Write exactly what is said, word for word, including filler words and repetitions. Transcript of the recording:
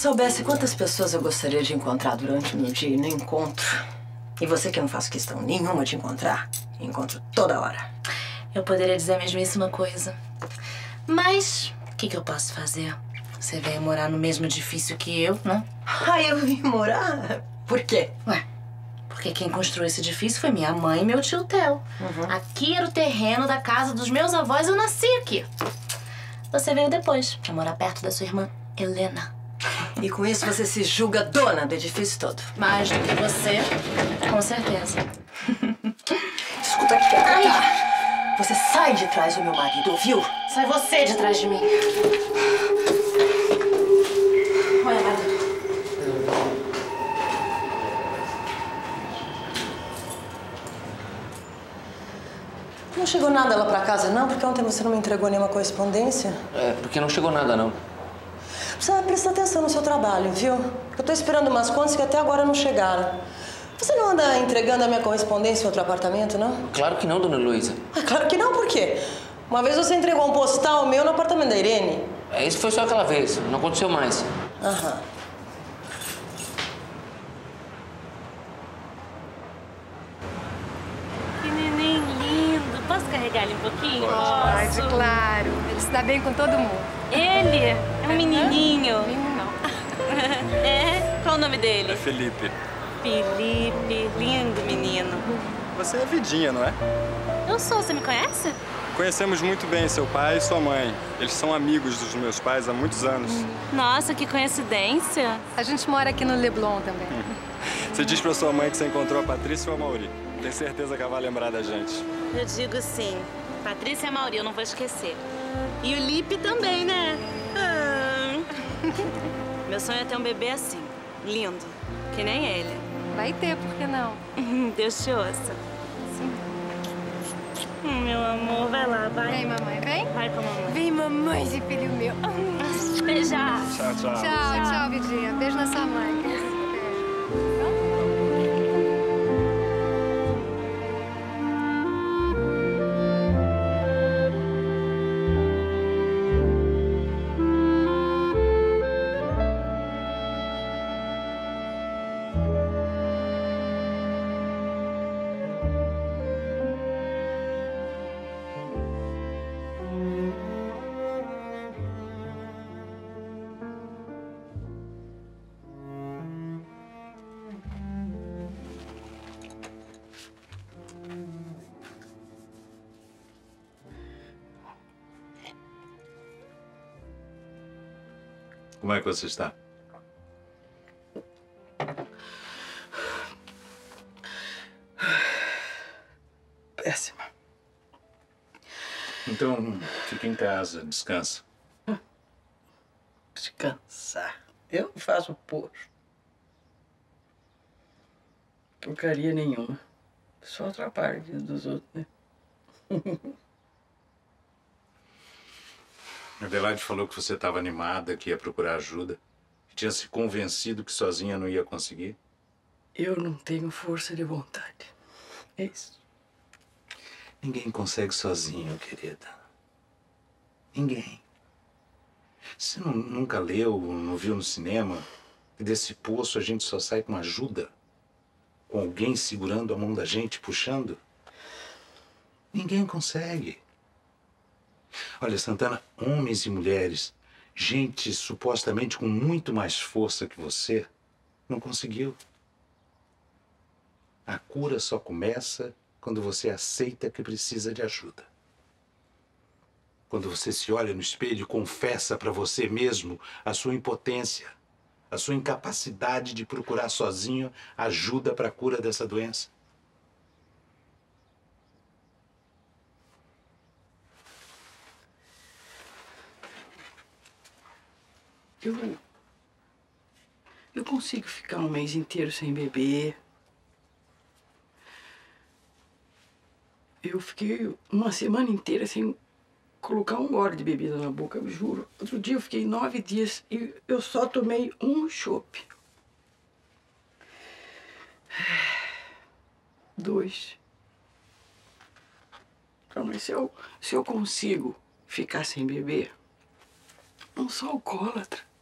soubesse quantas pessoas eu gostaria de encontrar durante o meu dia e não encontro. E você que eu não faço questão nenhuma de encontrar, encontro toda hora. Eu poderia dizer a mesmíssima coisa. Mas, o que, que eu posso fazer? Você veio morar no mesmo edifício que eu, né? Ah, eu vim morar? Por quê? Ué, porque quem construiu esse edifício foi minha mãe e meu tio Theo. Uhum. Aqui era o terreno da casa dos meus avós, eu nasci aqui. Você veio depois, pra morar perto da sua irmã, Helena. E com isso você se julga dona do edifício todo? Mais do que você, com certeza. Escuta aqui, Agatha. Você sai de trás do meu marido, ouviu? Sai você de trás de mim. Olha, Agatha. Não chegou nada lá pra casa, não? Porque ontem você não me entregou nenhuma correspondência? É, porque não chegou nada, não. Precisa prestar atenção no seu trabalho, viu? Eu tô esperando umas contas que até agora não chegaram. Você não anda entregando a minha correspondência em outro apartamento, não? Claro que não, dona Heloísa. Ah, claro que não, por quê? Uma vez você entregou um postal meu no apartamento da Irene. É, isso foi só aquela vez, não aconteceu mais. Aham. Que neném lindo. Posso carregar ele um pouquinho? Pode, Posso. claro. Ele se dá bem com todo mundo. Ele é um menininho. Menino não. É? Qual o nome dele? É Felipe. Felipe. Lindo menino. Você é Vidinha, não é? Eu sou. Você me conhece? Conhecemos muito bem seu pai e sua mãe. Eles são amigos dos meus pais há muitos anos. Nossa, que coincidência. A gente mora aqui no Leblon também. Você diz pra sua mãe que você encontrou a Patrícia ou a Mauri? Tenho certeza que ela vai lembrar da gente. Eu digo sim. Patrícia e a Mauri, eu não vou esquecer. E o Lipe também, né? Ah. Meu sonho é ter um bebê assim, lindo, que nem ele. Vai ter, por que não? Deus te ouça. Sim. Hum, meu amor, vai lá, vai. Vem, mamãe, vem. Vai com a mamãe. Vem, mamãe de filho meu. Beijar. Tchau, tchau. Tchau, tchau, Vidinha. Beijo na sua mãe. Beijo. Como é que você está? Péssima. Então, fica em casa, descansa. Descansar. Eu não faço posto. Porcaria nenhuma. Só atrapalha a vida dos outros, né? Adelaide falou que você estava animada, que ia procurar ajuda. Que tinha se convencido que sozinha não ia conseguir. Eu não tenho força de vontade. É isso. Ninguém consegue sozinho, querida. Ninguém. Você não, nunca leu, não viu no cinema que desse poço a gente só sai com ajuda? Com alguém segurando a mão da gente, puxando? Ninguém consegue. Olha, Santana, homens e mulheres, gente supostamente com muito mais força que você, não conseguiu. A cura só começa quando você aceita que precisa de ajuda. Quando você se olha no espelho e confessa para você mesmo a sua impotência, a sua incapacidade de procurar sozinho ajuda para a cura dessa doença. Eu... Eu consigo ficar um mês inteiro sem beber. Eu fiquei uma semana inteira sem colocar um gole de bebida na boca, eu juro. Outro dia eu fiquei nove dias e eu só tomei um chopp. Dois. Então, mas se eu, se eu consigo ficar sem beber, não sou alcoólatra.